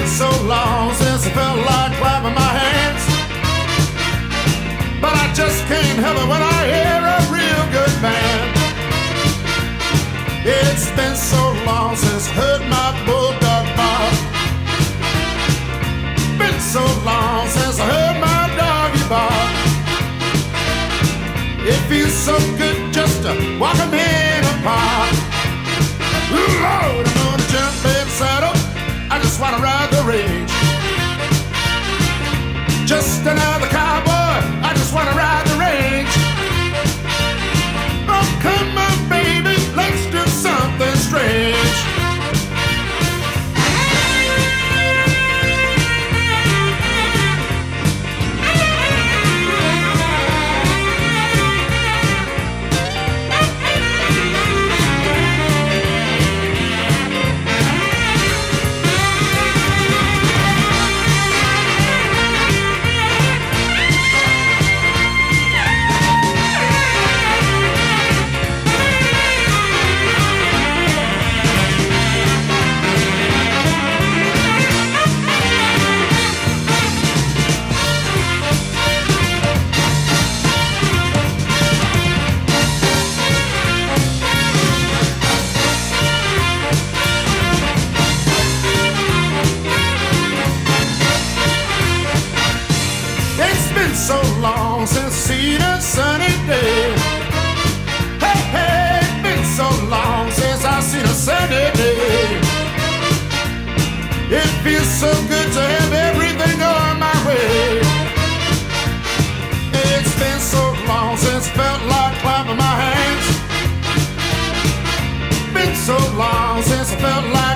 been so long since I felt like clapping my hands, but I just can't help it when I hear a real good band. It's been so long since I heard my bulldog bark. Been so long since I heard my doggy bark. It feels so good just to walk a in a park. Lord, I'm gonna jump in the saddle. I just wanna ride the range. Just another cowboy, I just wanna ride the range. Oh, come on, baby, let's do something strange. So long since seen a sunny day. Hey, hey, been so long since I've seen a sunny day. It feels so good to have everything going my way. It's been so long since I felt like clapping my hands. Been so long since I felt like